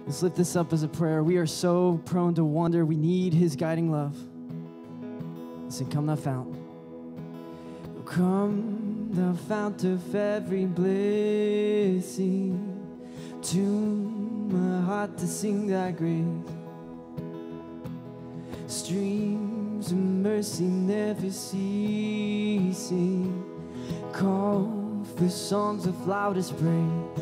Let's lift this up as a prayer. We are so prone to wander. We need his guiding love. Listen, come thou fount. Come thou fount of every blessing, tune my heart to sing thy grace. Streams of mercy never ceasing, call for songs of loudest praise.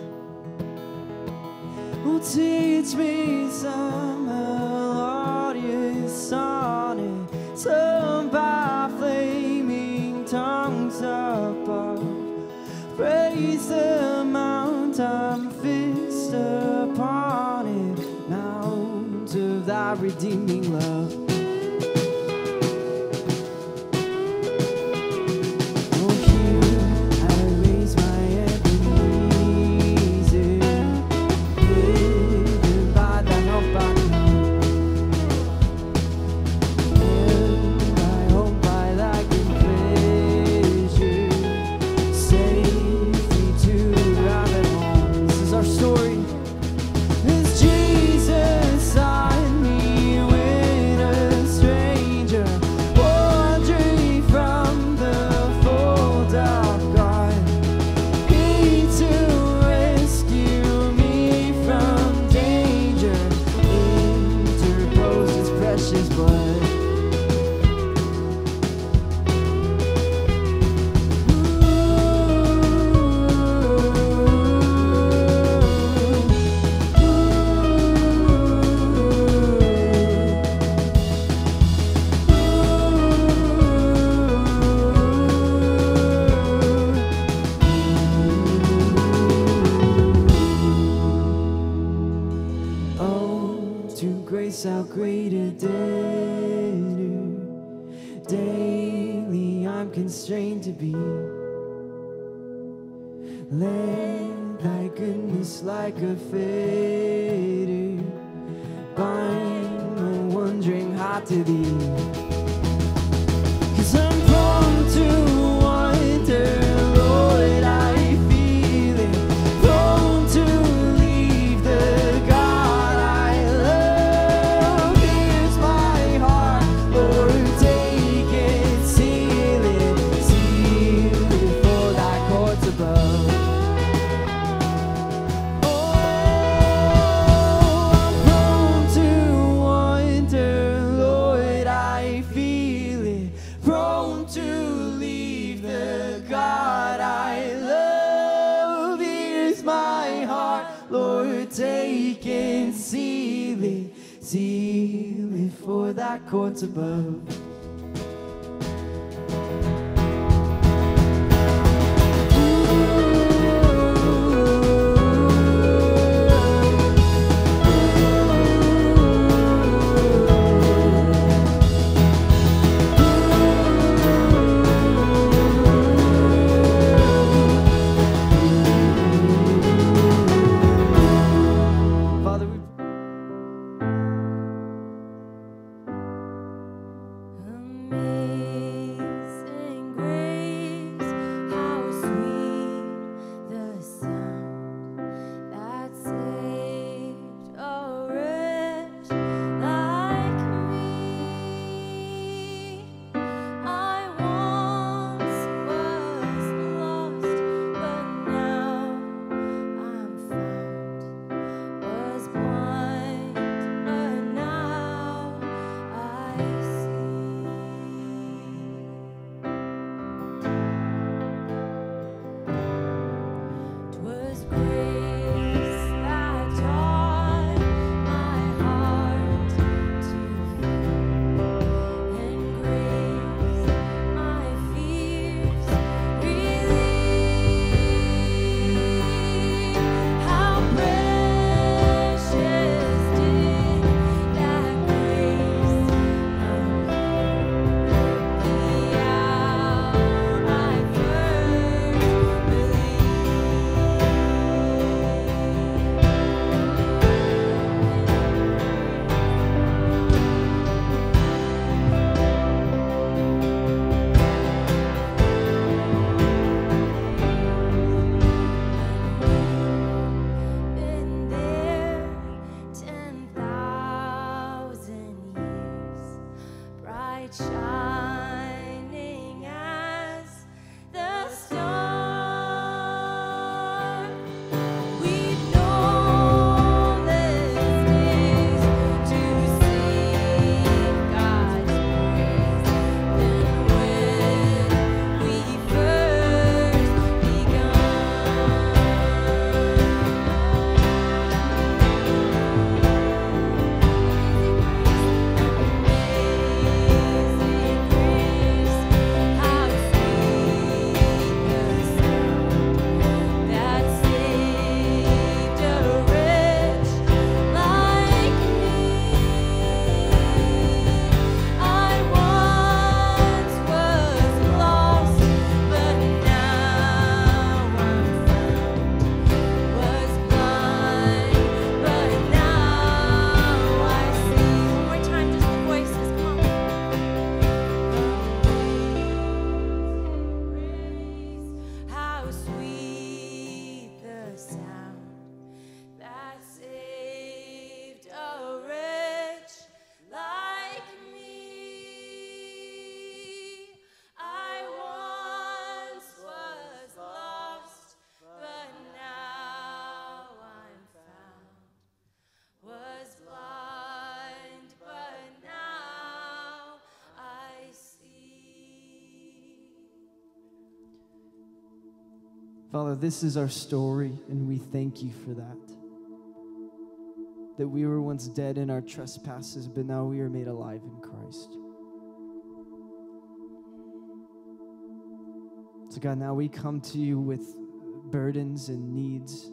Oh, teach me some melodious sonnet, sung by flaming tongues above. Praise the mount I'm fixed upon it, mount of thy redeeming love. How great a debtor daily I'm constrained to be. Let thy goodness like a fetter bind my wondering heart to thee. 'Cause I'm prone to wonder, Lord, I feel it, prone to leave the God I love. Here's my heart, Lord, take it, seal it for thy courts above. Oh, I'm prone to wonder, Lord, I feel it, prone to leave the God I love. Here's my heart, Lord, take and seal it for thy courts above. Father, Father, this is our story, and we thank you for that. That we were once dead in our trespasses, but now we are made alive in Christ. So God, now we come to you with burdens and needs.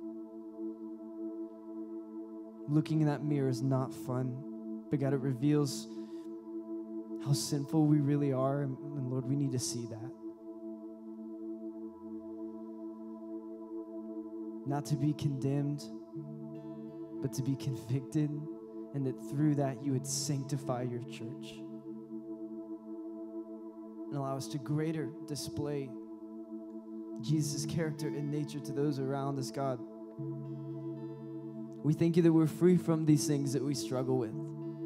Looking in that mirror is not fun, but God, it reveals how sinful we really are, and Lord, we need to see that. Not to be condemned, but to be convicted, and that through that you would sanctify your church and allow us to greater display Jesus' character and nature to those around us, God. We thank you that we're free from these things that we struggle with.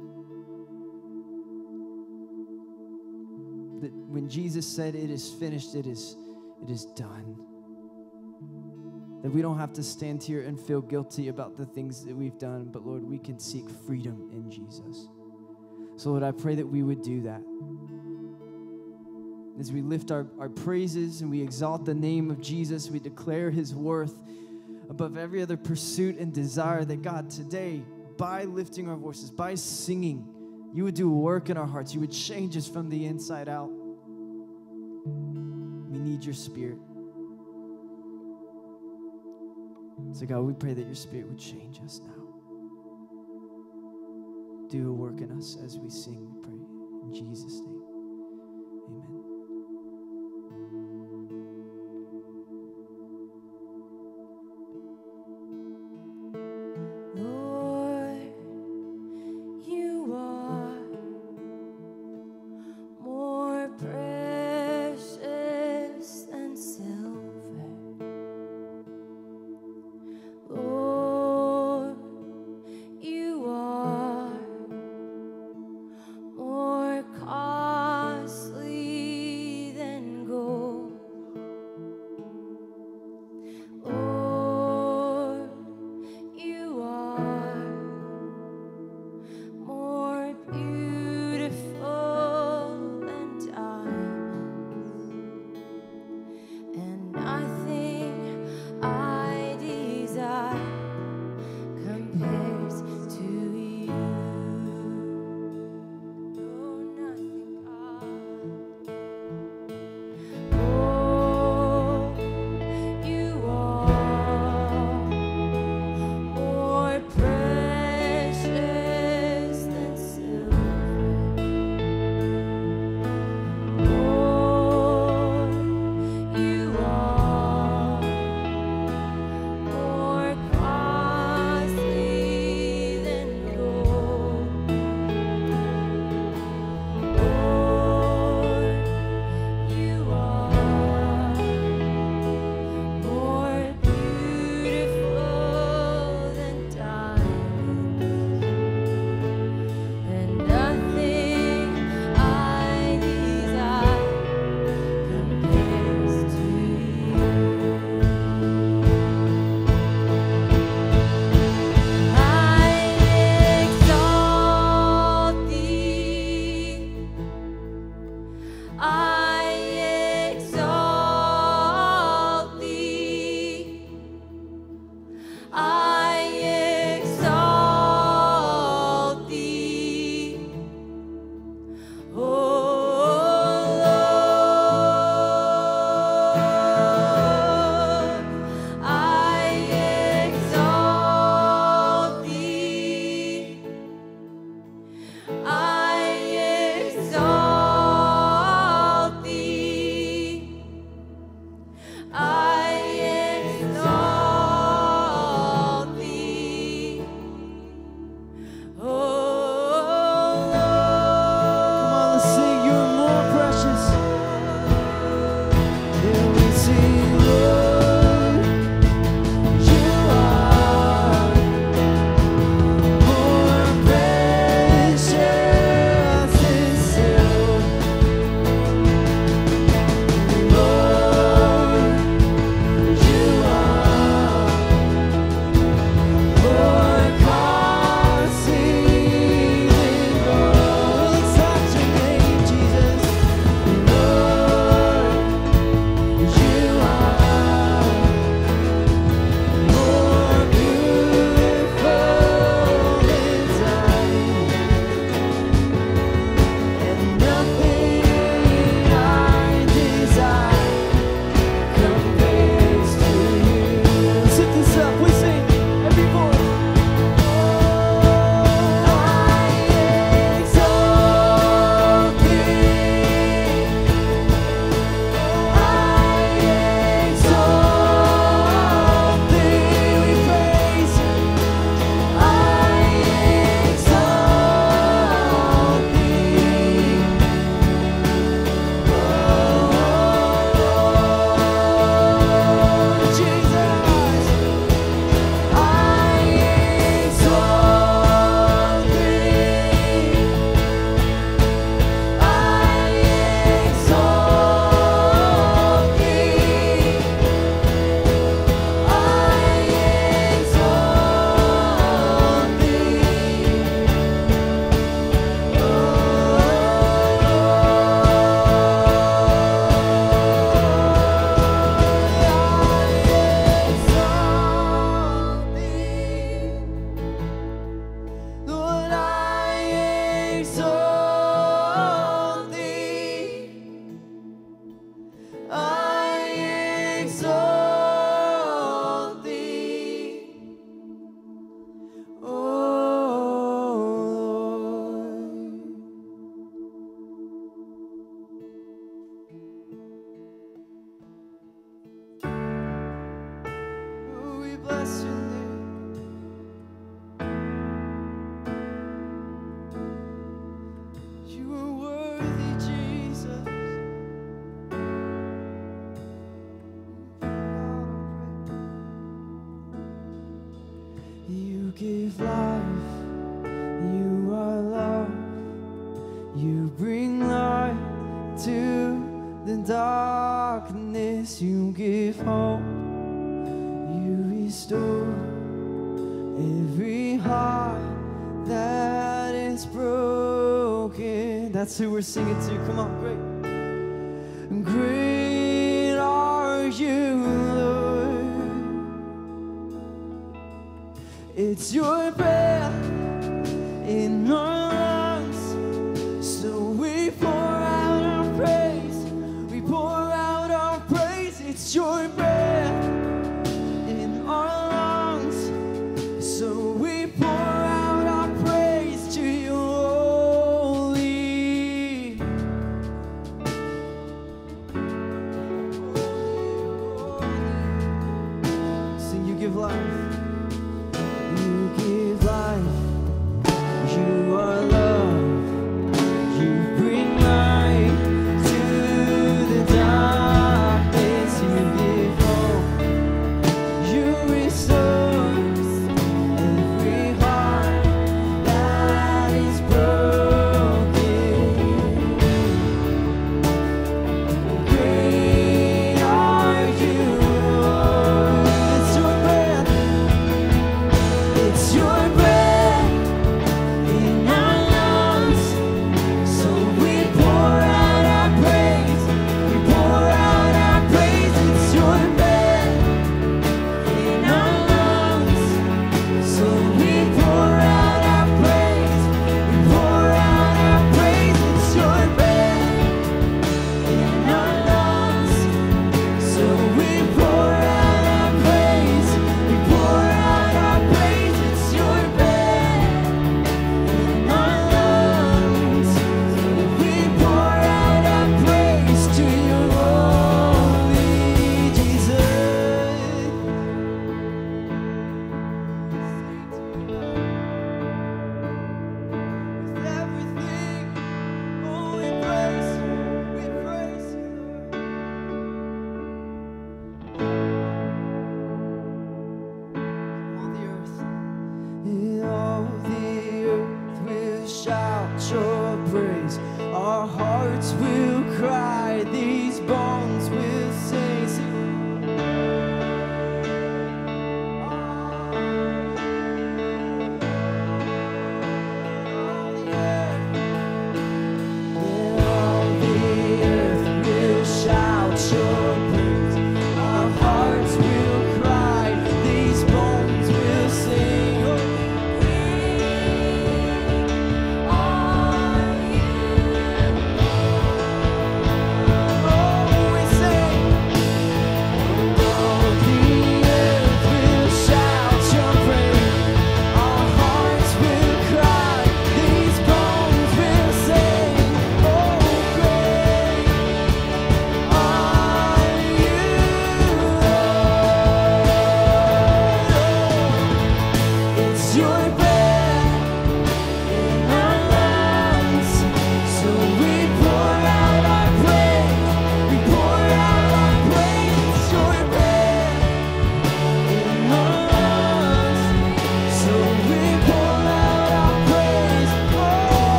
That when Jesus said it is finished, it is done. That we don't have to stand here and feel guilty about the things that we've done, but Lord, we can seek freedom in Jesus. So Lord, I pray that we would do that. As we lift our praises and we exalt the name of Jesus, we declare his worth above every other pursuit and desire, that God, today, by lifting our voices, by singing, you would do a work in our hearts. You would change us from the inside out. We need your spirit. So God, we pray that your spirit would change us now. Do a work in us as we sing, we pray. In Jesus' name, amen. Lord, you are more precious than silver. Lord, you are more costly than gold. Lord, you are more beautiful than diamonds, and nothing I desire compares to you. No, nothing, God. Oh, you are more precious than silver. Lord, you are more costly than gold. Lord, you are more beautiful than diamonds, and nothing I desire compares to you. I exalt thee. I exalt thee. I exalt thee. Oh Lord, I exalt thee. I exalt thee. I exalt give life, you are love. You bring light to the darkness. You give hope, you restore every heart that is broken. That's who we're singing to. Come on, great. Great are you, Lord. It's your breath in our